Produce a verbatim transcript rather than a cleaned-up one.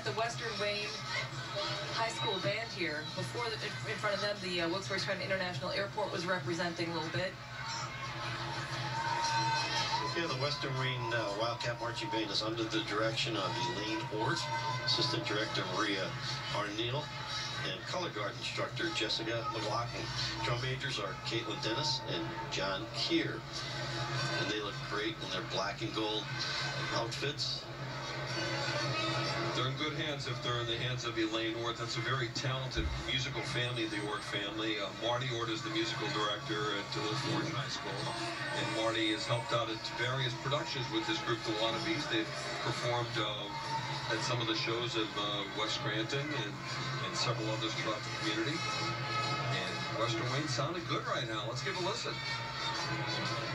represent the Western Wayne High School band here. Before, the, in front of them, the uh, Wilkes-Barre International Airport was representing a little bit. Yeah, the Western Wayne uh, Wildcat Marching Band is under the direction of Elaine Ort, Assistant Director Maria Arneal, and color guard instructor Jessica McLaughlin. Drum majors are Caitlin Dennis and John Keir. And they look great in their black and gold outfits. They're in good hands if they're in the hands of Elaine Ort. That's a very talented musical family, the Ort family. Uh, Marty Ort is the musical director at Old Forge High School. And Marty has helped out at various productions with this group, the Wannabes. They've performed uh, at some of the shows of uh, West Scranton and, and several others throughout the community. And Western Wayne sounded good right now. Let's give a listen.